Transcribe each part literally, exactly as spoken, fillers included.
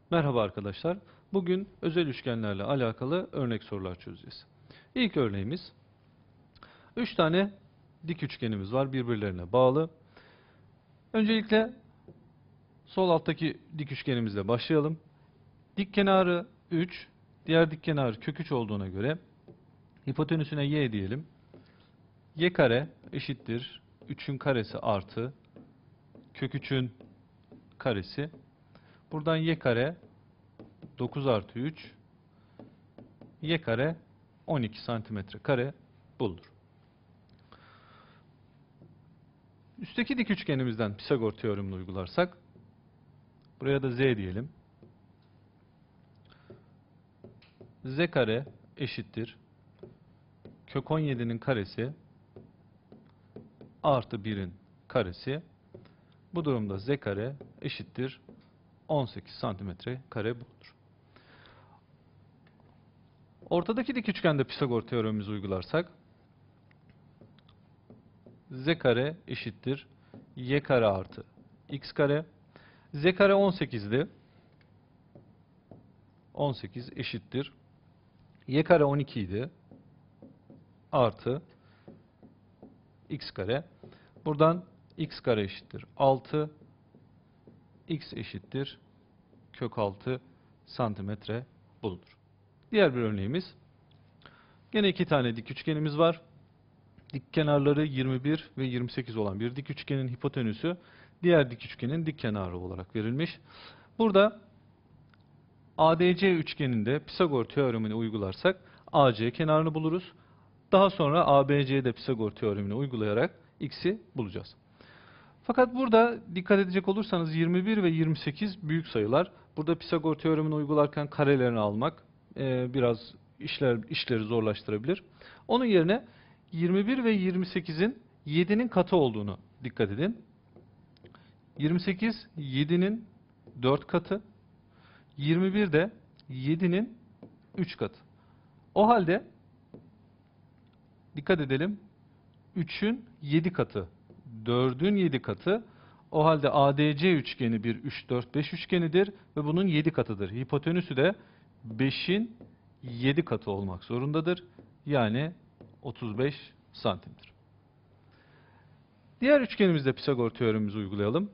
Merhaba arkadaşlar. Bugün özel üçgenlerle alakalı örnek sorular çözeceğiz. İlk örneğimiz üç tane dik üçgenimiz var birbirlerine bağlı. Öncelikle sol alttaki dik üçgenimizle başlayalım. Dik kenarı üç, diğer dik kenarı kök üç olduğuna göre hipotenüsüne y diyelim. Y kare eşittir üçün karesi artı kök üçün karesi. Buradan y kare dokuz artı üç, y kare on iki santimetre kare bulunur. Üstteki dik üçgenimizden Pisagor teoremini uygularsak, buraya da z diyelim. Z kare eşittir kök on yedi'nin karesi artı bir'in karesi. Bu durumda z kare eşittir on sekiz santimetre kare bulunur. Ortadaki dik üçgende Pisagor teoremimizi uygularsak, z kare eşittir y kare artı x kare. Z kare on sekiz'di. on sekiz eşittir. Y kare on iki idi. Artı x kare. Buradan x kare eşittir altı. X eşittir kök altı santimetre bulunur. Diğer bir örneğimiz. Gene iki tane dik üçgenimiz var. Dik kenarları yirmi bir ve yirmi sekiz olan bir dik üçgenin hipotenüsü diğer dik üçgenin dik kenarı olarak verilmiş. Burada A D C üçgeninde Pisagor teoremini uygularsak A C kenarını buluruz. Daha sonra A B C'de Pisagor teoremini uygulayarak x'i bulacağız. Fakat burada dikkat edecek olursanız yirmi bir ve yirmi sekiz büyük sayılar. Burada Pisagor teoremini uygularken karelerini almak e, biraz işler işleri zorlaştırabilir. Onun yerine yirmi bir ve yirmi sekiz'in yedi'nin katı olduğunu dikkat edin. yirmi sekiz yedi'nin dört katı, yirmi bir de yedi'nin üç katı. O halde dikkat edelim. üçün yedi katı, dördün yedi katı. O halde A D C üçgeni bir üç dört beş üçgenidir ve bunun yedi katıdır. Hipotenüsü de beş'in yedi katı olmak zorundadır. Yani otuz beş santimdir. Diğer üçgenimizde Pisagor teoremimizi uygulayalım.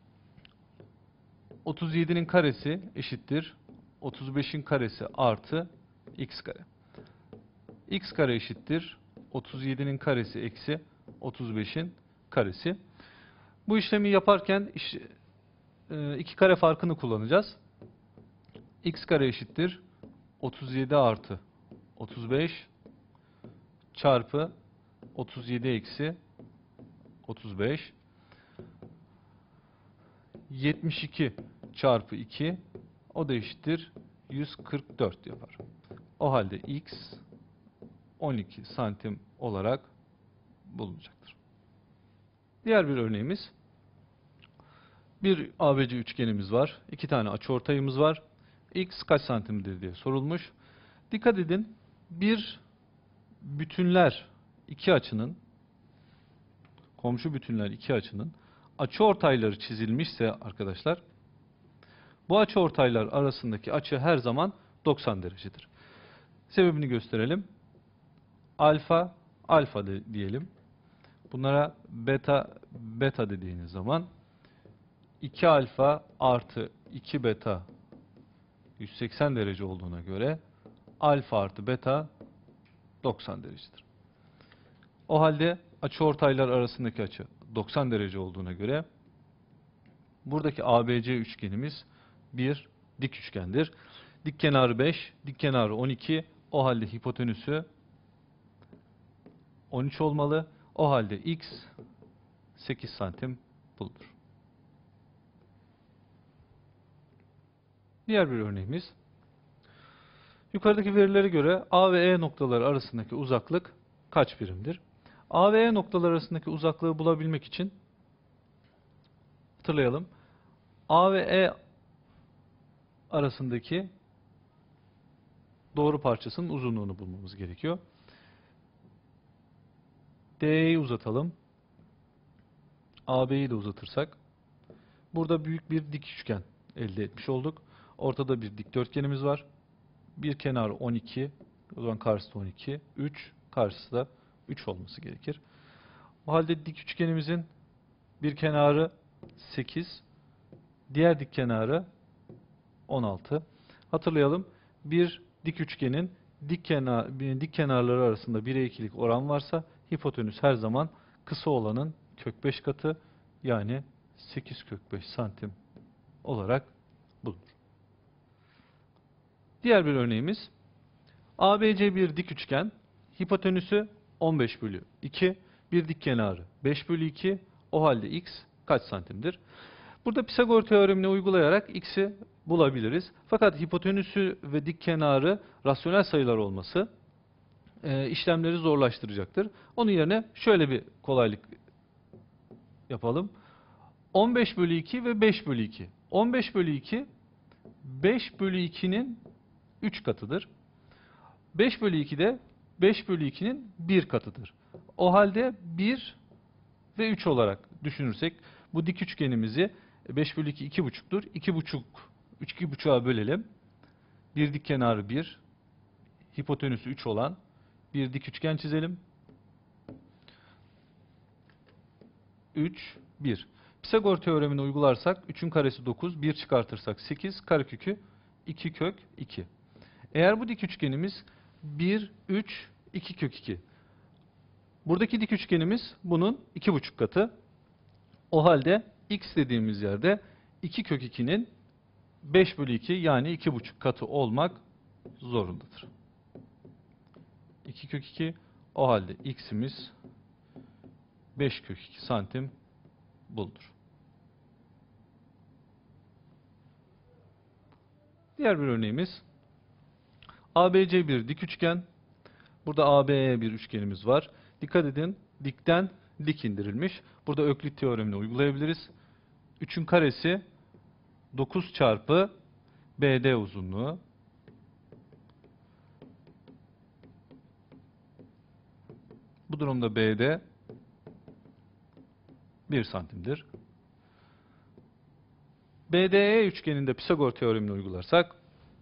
otuz yedi'nin karesi eşittir otuz beş'in karesi artı x kare. X kare eşittir otuz yedi'nin karesi eksi otuz beş'in karesi. Bu işlemi yaparken iki kare farkını kullanacağız. X kare eşittir otuz yedi artı otuz beş çarpı otuz yedi eksi otuz beş. yetmiş iki çarpı iki, o da eşittir yüz kırk dört yapar. O halde x on iki santim olarak bulunacaktır. Diğer bir örneğimiz. Bir A B C üçgenimiz var. İki tane açıortayımız var. X kaç santimdir diye sorulmuş. Dikkat edin. Bir bütünler iki açının, komşu bütünler iki açının açıortayları çizilmişse arkadaşlar, bu açıortaylar arasındaki açı her zaman doksan derecedir. Sebebini gösterelim. Alfa, alfa de, diyelim. Bunlara beta, beta dediğiniz zaman iki alfa artı iki beta yüz seksen derece olduğuna göre alfa artı beta doksan derecedir. O halde açıortaylar arasındaki açı doksan derece olduğuna göre buradaki A B C üçgenimiz bir dik üçgendir. Dik kenarı beş, dik kenarı on iki. O halde hipotenüsü on üç olmalı. O halde x sekiz santim bulunur. Diğer bir örneğimiz. Yukarıdaki verilere göre A ve E noktaları arasındaki uzaklık kaç birimdir? A ve E noktaları arasındaki uzaklığı bulabilmek için hatırlayalım. A ve E arasındaki doğru parçasının uzunluğunu bulmamız gerekiyor. D'yi uzatalım. A B'yi de uzatırsak burada büyük bir dik üçgen elde etmiş olduk. Ortada bir dikdörtgenimiz var. Bir kenarı on iki. O zaman karşısı da on iki. üç. Karşısı da üç olması gerekir. O halde dik üçgenimizin bir kenarı sekiz. Diğer dik kenarı on altı. Hatırlayalım. Bir dik üçgenin dik, kenar, dik kenarları arasında bire ikilik oran varsa hipotenüs her zaman kısa olanın kök beş katı, yani sekiz kök beş santim olarak bulunur. Diğer bir örneğimiz A B C bir dik üçgen, hipotenüsü on beş bölü iki, bir dik kenarı beş bölü iki, o halde x kaç santimdir? Burada Pisagor teoremini uygulayarak x'i bulabiliriz. Fakat hipotenüsü ve dik kenarı rasyonel sayılar olması e, işlemleri zorlaştıracaktır. Onun yerine şöyle bir kolaylık yapalım. on beş bölü iki ve beş bölü iki. on beş bölü iki, beş bölü ikinin üç katıdır. beş bölü iki de beş bölü ikinin bir katıdır. O halde bir ve üç olarak düşünürsek bu dik üçgenimizi beş bölü iki iki buçuktur. iki buçuk, üç iki buçuğa bölelim. Bir dik kenarı bir, hipotenüsü üç olan bir dik üçgen çizelim. üç, bir. Pisagor teoremini uygularsak üçün karesi dokuz, bir çıkartırsak sekiz, karekökü iki kök iki. Eğer bu dik üçgenimiz bir, üç, iki kök iki. Buradaki dik üçgenimiz bunun iki buçuk katı. O halde x dediğimiz yerde iki kök ikinin beş bölü iki, yani iki buçuk katı olmak zorundadır. iki kök iki, o halde x'imiz beş kök iki santim bulunur. Diğer bir örneğimiz A B C bir dik üçgen. Burada A B E bir üçgenimiz var. Dikkat edin, dikten dik indirilmiş. Burada Öklit teoremini uygulayabiliriz. üçün karesi dokuz çarpı B D uzunluğu. Bu durumda B D bir santimdir. B D E üçgeninde Pisagor teoremini uygularsak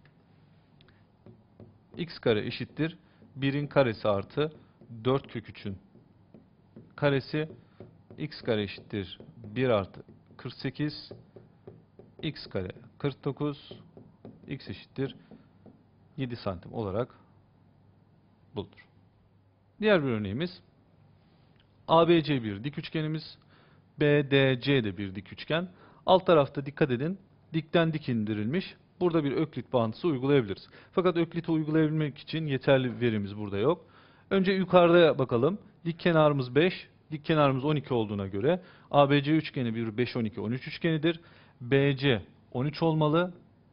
x kare eşittir birin karesi artı dört kök üçün karesi, x kare eşittir bir artı kırk sekiz, x kare kırk dokuz, x eşittir yedi santim olarak bulunur. Diğer bir örneğimiz A B C bir dik üçgenimiz, B D C de bir dik üçgen. Alt tarafta dikkat edin, dikten dik indirilmiş. Burada bir Öklit bağıntısı uygulayabiliriz. Fakat Öklit'i uygulayabilmek için yeterli verimiz burada yok. Önce yukarıda bakalım. Dik kenarımız beş, dik kenarımız on iki olduğuna göre A B C üçgeni bir beş, on iki, on üç üçgenidir. B C on üç olmalı.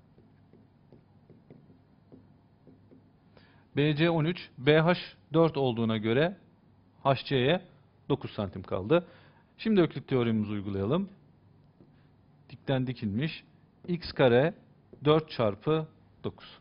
B C on üç, B H dört olduğuna göre H C'ye dokuz santim kaldı. Şimdi Öklit teoremimizi uygulayalım. Dikten dikilmiş x kare dört çarpı dokuz.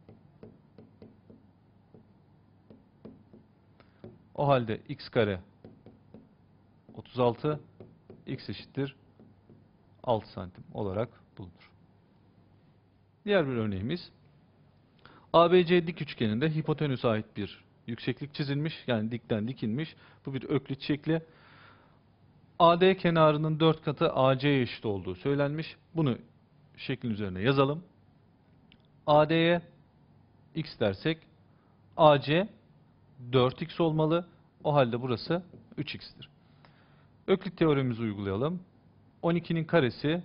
O halde x kare otuz altı, x eşittir altı santim olarak bulunur. Diğer bir örneğimiz A B C dik üçgeninde hipotenüse ait bir yükseklik çizilmiş, yani dikten dikilmiş. Bu bir Öklit şekli. A D kenarının dört katı A C'ye eşit olduğu söylenmiş. Bunu şeklin üzerine yazalım. A D'ye x dersek A C dört x olmalı. O halde burası üç x'tir. Öklit teoremimizi uygulayalım. on ikinin karesi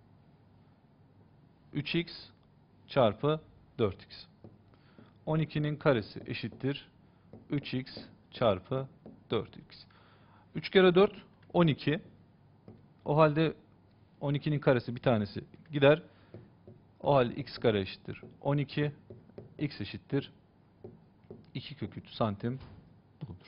üç x çarpı dört x. on ikinin karesi eşittir üç x çarpı dört x. üç kere dört on iki. O halde on ikinin karesi bir tanesi gider. O halde x kare eşittir on iki. X eşittir iki kök üç santim bulunur.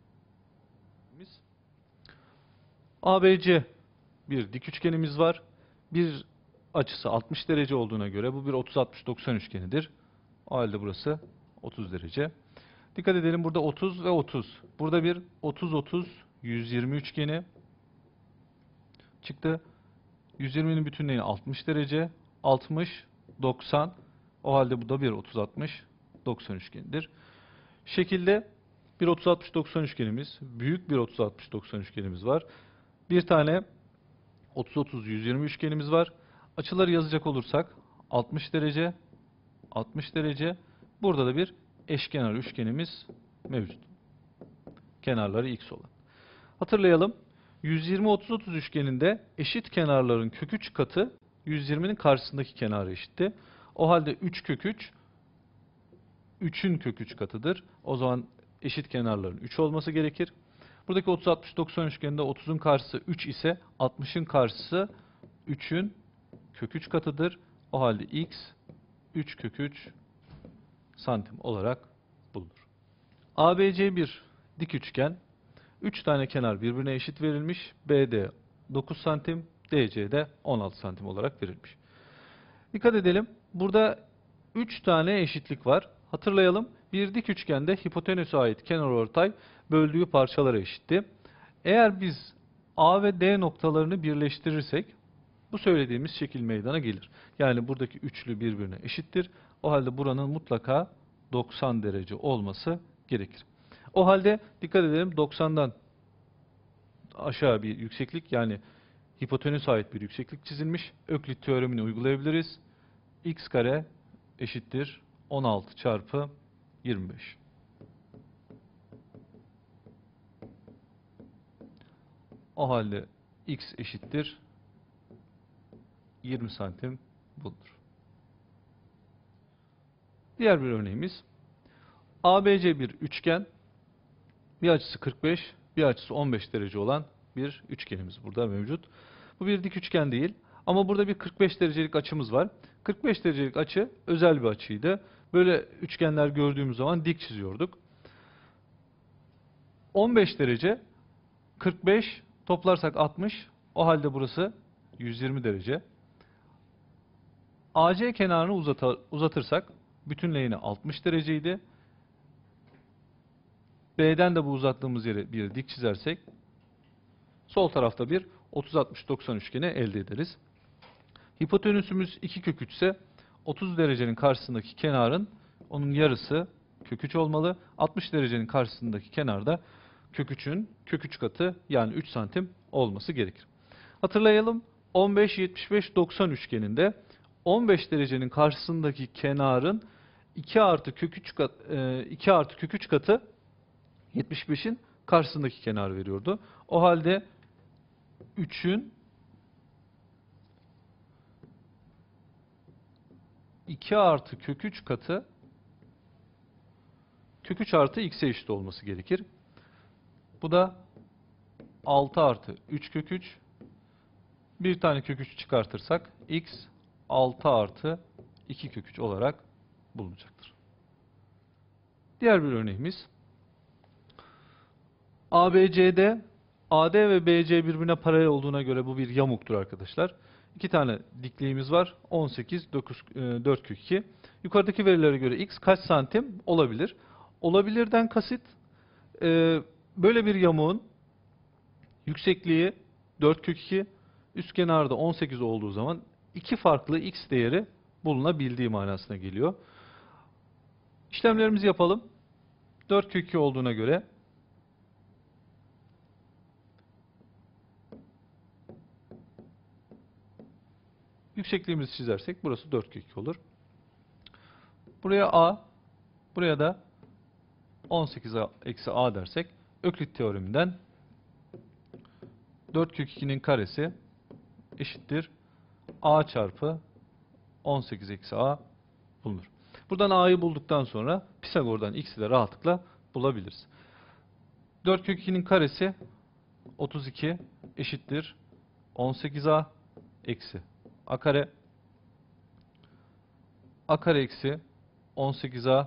A B C bir dik üçgenimiz var. Bir açısı altmış derece olduğuna göre bu bir otuz altmış doksan üçgenidir. O halde burası otuz derece. Dikkat edelim, burada otuz ve otuz. Burada bir otuz otuz yüz yirmi üçgeni çıktı. yüz yirminin bütünlüğü altmış derece. altmış doksan. O halde bu da bir otuz altmış doksan üçgenidir. Şekilde bir otuz altmış doksan üçgenimiz, büyük bir otuz altmış doksan üçgenimiz var. Bir tane otuz otuz yüz yirmi üçgenimiz var. Açıları yazacak olursak altmış derece, altmış derece. Burada da bir eşkenar üçgenimiz mevcut. Kenarları x olan. Hatırlayalım. yüz yirmi otuz otuz üçgeninde eşit kenarların kök üç katı yüz yirminin karşısındaki kenarı eşitti. O halde üç kök üç üçün kök üç katıdır. O zaman eşit kenarların üç olması gerekir. Buradaki otuz altmış doksan üçgeninde otuzun karşısı üç ise altmışın karşısı üçün kök üç katıdır. O halde x üç kök üç santim olarak bulunur. A B C bir dik üçgen. üç tane kenar birbirine eşit verilmiş. B D dokuz santim, D C de on altı santim olarak verilmiş. Dikkat edelim. Burada üç tane eşitlik var. Hatırlayalım. Bir dik üçgende hipotenüse ait kenarortay böldüğü parçalara eşitti. Eğer biz A ve D noktalarını birleştirirsek bu söylediğimiz şekil meydana gelir. Yani buradaki üçlü birbirine eşittir. O halde buranın mutlaka doksan derece olması gerekir. O halde dikkat edelim, doksandan aşağı bir yükseklik, yani hipotenüse ait bir yükseklik çizilmiş. Öklit teoremini uygulayabiliriz. X kare eşittir on altı çarpı yirmi beş. O halde x eşittir yirmi santim bulunur. Diğer bir örneğimiz. A B C bir üçgen. Bir açısı kırk beş, bir açısı on beş derece olan bir üçgenimiz burada mevcut. Bu bir dik üçgen değil ama burada bir kırk beş derecelik açımız var. kırk beş derecelik açı özel bir açıydı. Böyle üçgenler gördüğümüz zaman dik çiziyorduk. on beş derece, kırk beş toplarsak altmış. O halde burası yüz yirmi derece. A C kenarını uzata, uzatırsak bütünleyeni altmış dereceydi. B'den de bu uzattığımız yere bir dik çizersek sol tarafta bir otuz altmış doksan üçgeni elde ederiz. Hipotenüsümüz iki kök üç ise otuz derecenin karşısındaki kenarın onun yarısı kök üç olmalı. altmış derecenin karşısındaki kenarda kök üçün kök üç katı, yani üç santim olması gerekir. Hatırlayalım, on beş yetmiş beş doksan üçgeninde on beş derecenin karşısındaki kenarın iki artı kök üç kat, iki artı kök üç katı yetmiş beşin karşısındaki kenar veriyordu. O halde üçün iki artı kök üç katı kök üç artı x'e eşit olması gerekir. Bu da altı artı üç kök üç. Bir tane kök üç çıkartırsak x altı artı iki kök üç olarak bulunacaktır. Diğer bir örneğimiz. A B C'de A D ve B C birbirine paralel olduğuna göre bu bir yamuktur arkadaşlar. İki tane dikliğimiz var. on sekiz, dokuz, dört kök iki. Yukarıdaki verilere göre x kaç santim olabilir? Olabilirden kasıt böyle bir yamuğun yüksekliği dört kök iki, üst kenarda on sekiz olduğu zaman iki farklı x değeri bulunabildiği manasına geliyor. İşlemlerimizi yapalım. dört kök iki olduğuna göre yüksekliğimizi çizersek burası dört kök iki olur. Buraya a, buraya da on sekiz eksi a dersek Öklit teoreminden dört kök ikinin karesi eşittir a çarpı on sekiz eksi a bulunur. Buradan a'yı bulduktan sonra Pisagor'dan x'i de rahatlıkla bulabiliriz. dört kök ikinin karesi otuz iki eşittir on sekiz a eksi a kare. A kare eksi on sekiz a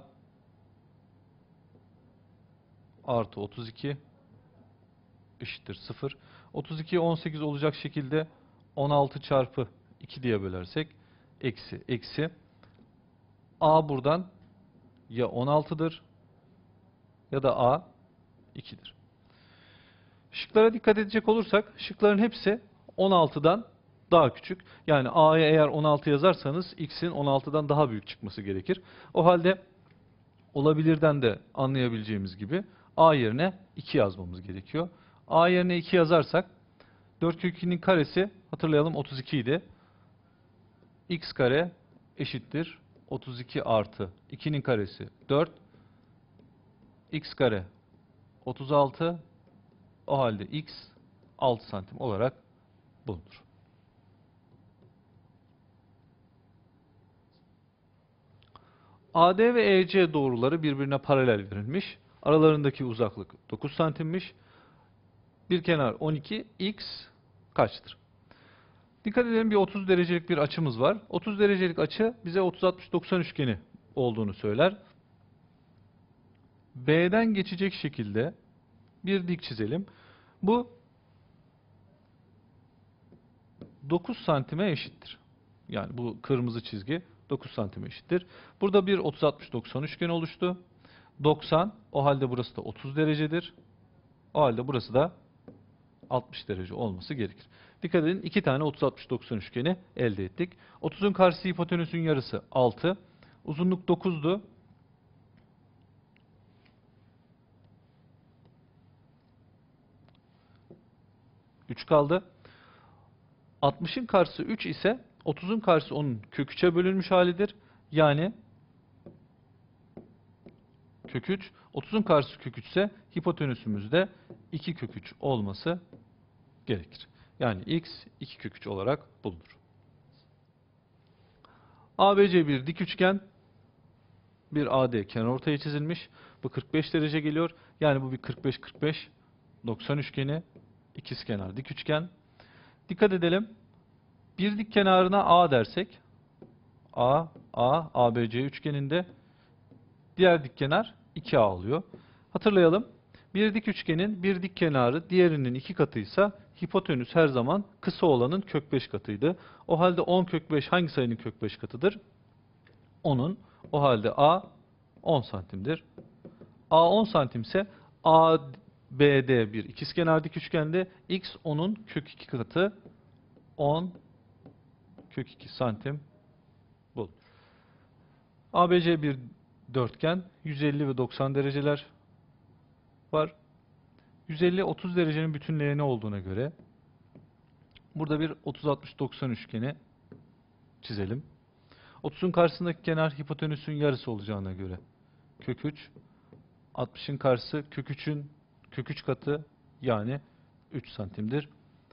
artı otuz iki eşittir sıfır. otuz ikiyi on sekiz olacak şekilde on altı çarpı iki diye bölersek eksi eksi. A buradan ya on altıdır ya da a ikidir. Şıklara dikkat edecek olursak şıkların hepsi on altıdan daha küçük. Yani A'ya eğer on altı yazarsanız X'in on altıdan daha büyük çıkması gerekir. O halde olabilirden de anlayabileceğimiz gibi A yerine iki yazmamız gerekiyor. A yerine iki yazarsak dört kök ikinin karesi hatırlayalım otuz iki idi. X kare eşittir otuz iki artı ikinin karesi dört. X kare otuz altı. O halde X altı santim olarak bulunur. A D ve E C doğruları birbirine paralel verilmiş. Aralarındaki uzaklık dokuz santimmiş. Bir kenar on iki. X kaçtır? Dikkat edelim, bir otuz derecelik bir açımız var. otuz derecelik açı bize otuz altmış doksan üçgeni olduğunu söyler. B'den geçecek şekilde bir dik çizelim. Bu dokuz santime eşittir. Yani bu kırmızı çizgi dokuz santime eşittir. Burada bir otuz altmış doksan üçgeni oluştu. doksan, o halde burası da otuz derecedir. O halde burası da altmış derece olması gerekir. Dikkat edin, iki tane otuz altmış doksan üçgeni elde ettik. otuzun karşısı hipotenüsün yarısı altı. Uzunluk dokuzdu. üç kaldı. altmışın karşısı üç ise otuzun karşısı onun kök üçe bölünmüş halidir. Yani kök üç, otuzun karşısı kök üç ise hipotenüsümüzde iki kök üç olması gerekir. Yani x iki kök üç olarak bulunur. A B C bir dik üçgen, bir A D kenarortaya çizilmiş. Bu kırk beş derece geliyor. Yani bu bir kırk beş kırk beş doksan üçgeni, ikizkenar dik üçgen. Dikkat edelim. Bir dik kenarına A dersek, A, A, A B C üçgeninde diğer dik kenar iki A oluyor. Hatırlayalım. Bir dik üçgenin bir dik kenarı diğerinin iki katıysa hipotenüs her zaman kısa olanın kök beş katıydı. O halde on kök beş hangi sayının kök beş katıdır? onun. O halde A on santimdir. A on santimse A B D bir ikizkenar dik üçgende X onun kök iki katı, on kök iki santim bul. A B C bir dörtgen, yüz elli ve doksan dereceler var. yüz elli otuz derecenin bütünleyeni olduğuna göre burada bir otuz altmış doksan üçgeni çizelim. otuzun karşısındaki kenar hipotenüsün yarısı olacağına göre kök üç, altmışın karşısı kök üçün kök üç katı, yani üç santimdir.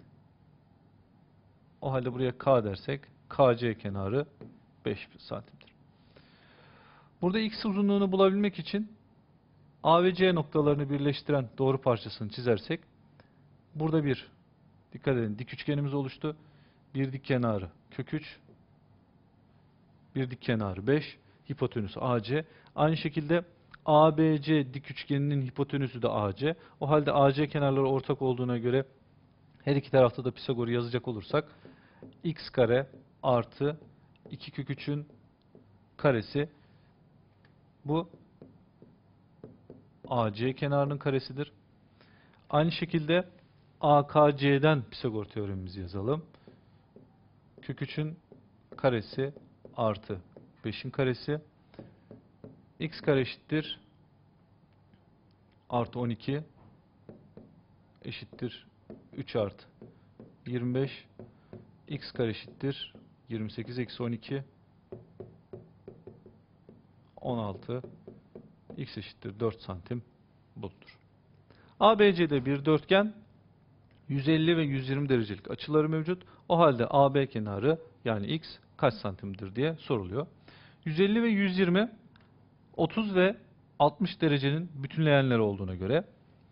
O halde buraya K dersek K C kenarı beş santimdir. Burada X uzunluğunu bulabilmek için A ve C noktalarını birleştiren doğru parçasını çizersek burada bir, dikkat edin, dik üçgenimiz oluştu. Bir dik kenarı kök üç, bir dik kenarı beş, hipotenüsü A C. Aynı şekilde A B C dik üçgeninin hipotenüsü de A C. O halde A C kenarları ortak olduğuna göre her iki tarafta da Pisagor'u yazacak olursak x kare artı iki kök üçün karesi, bu A C kenarının karesidir. Aynı şekilde A K C'den Pisagor teoremimizi yazalım. Kök üçün karesi artı beşin karesi, x kare eşittir artı on iki eşittir üç artı yirmi beş, x kare eşittir yirmi sekiz eksi on iki, on altı, x eşittir dört santim bulunur. A B C'de bir dörtgen, yüz elli ve yüz yirmi derecelik açıları mevcut. O halde A B kenarı yani x kaç santimdir diye soruluyor. yüz elli ve yüz yirmi otuz ve altmış derecenin bütünleyenleri olduğuna göre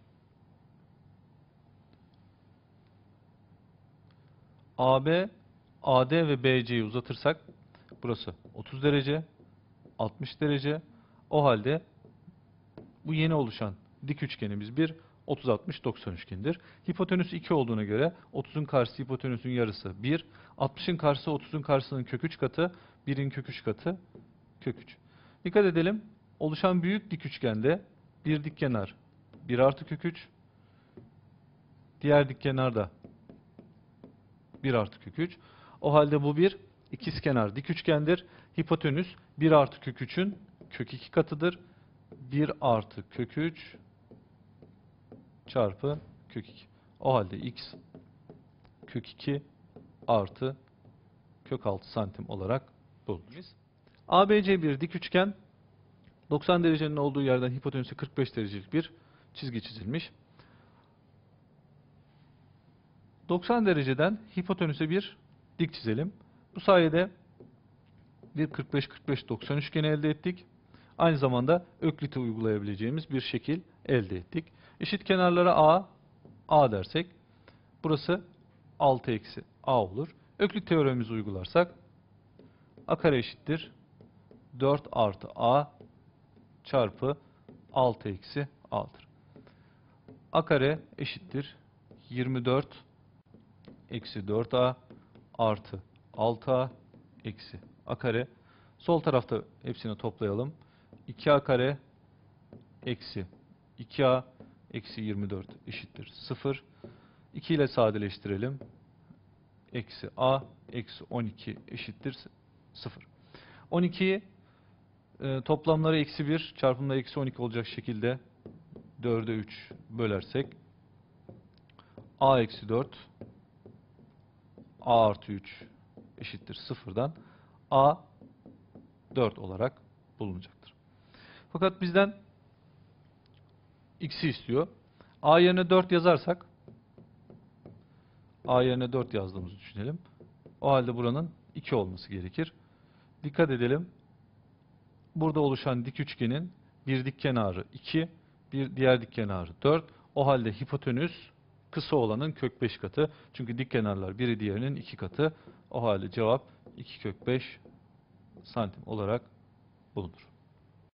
A B, A D ve B C'yi uzatırsak burası otuz derece, altmış derece. O halde bu yeni oluşan dik üçgenimiz bir otuz altmış doksan üçgenidir. Hipotenüs iki olduğuna göre otuzun karşısı hipotenüsün yarısı bir, altmışın karşısı otuzun karşısının kök üç katı, birin kök üç katı kök üç. Dikkat edelim. Oluşan büyük dik üçgende bir dik kenar bir artı kök üç, diğer dik kenar da bir artı kök üç. O halde bu bir ikizkenar dik üçgendir. Hipotenüs bir artı kök üçün kök iki katıdır. bir artı kök üç çarpı kök iki. O halde x kök iki artı kök altı santim olarak bulunur. A B C bir dik üçgen. doksan derecenin olduğu yerden hipotenüse kırk beş derecelik bir çizgi çizilmiş. doksan dereceden hipotenüse bir dik çizelim. Bu sayede bir kırk beş kırk beş doksan üçgeni elde ettik. Aynı zamanda Öklit'i uygulayabileceğimiz bir şekil elde ettik. Eşit kenarlara A, A dersek burası altı eksi A olur. Öklit teoremimizi uygularsak A kare eşittir dört artı A çarpı altı eksi A'dır. A kare eşittir yirmi dört eksi dört A artı altı A eksi A kare. Sol tarafta hepsini toplayalım. iki A kare eksi iki A eksi yirmi dört eşittir sıfır. iki ile sadeleştirelim. Eksi A eksi on iki eşittir sıfır. on ikiyi e, toplamları eksi bir, çarpımları eksi on iki olacak şekilde dörde üç bölersek A eksi dört A artı üç eşittir sıfırdan A dört olarak bulunacaktır. Fakat bizden x'i istiyor. A yerine dört yazarsak A yerine dört yazdığımızı düşünelim. O halde buranın iki olması gerekir. Dikkat edelim. Burada oluşan dik üçgenin bir dik kenarı iki, bir diğer dik kenarı dört. O halde hipotenüs kısa olanın kök beş katı. Çünkü dik kenarlar biri diğerinin iki katı. O halde cevap iki kök beş santim olarak bulunur.